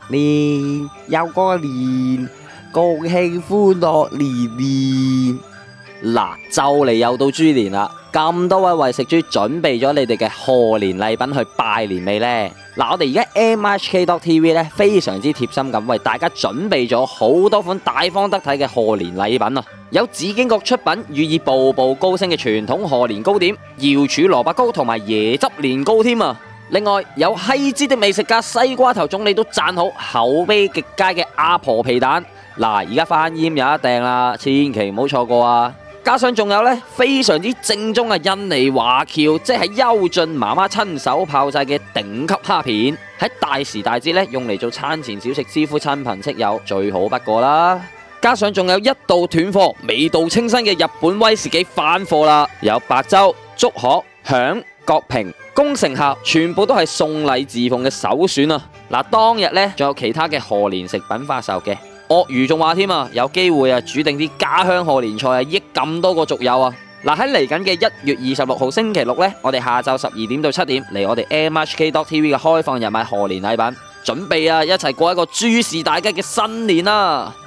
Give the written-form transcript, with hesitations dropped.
年又過年，共慶歡樂年年。嗱，就嚟又到豬年啦，咁多位為食豬準備咗你哋嘅賀年禮品去拜年未呢？嗱，我哋而家 MHK.TV 咧非常之貼心咁為大家準備咗好多款大方得體嘅賀年禮品啊！有紫荊閣出品寓意步步高升嘅傳統賀年糕點瑤柱蘿蔔糕同埋椰汁年糕添啊！另外有希知的美食家西瓜頭總理都讚好口碑極佳嘅阿婆皮蛋，嗱，而家翻醃有一訂啦，千祈唔好錯過啊！加上仲有咧非常之正宗嘅印尼華僑，即係邱俊媽媽親手炮製嘅頂級蝦片，喺大時大節咧用嚟做餐前小食，招呼親朋戚友最好不過啦。加上仲有一度斷貨、味道清新嘅日本威士忌翻貨啦，有白州、竹鶴、響、國平、宮城客，全部都係送禮自奉嘅首選啊！嗱，當日咧仲有其他嘅賀年食品發售嘅。鱷魚仲話添啊，有機會啊煮定啲家鄉賀年菜啊，益咁多個族友啊！嗱，喺嚟緊嘅1月26號星期六呢，我哋下晝12點到7點嚟我哋 MHK.TV 嘅開放日買賀年禮品，準備啊一齊過一個豬事大吉嘅新年啦！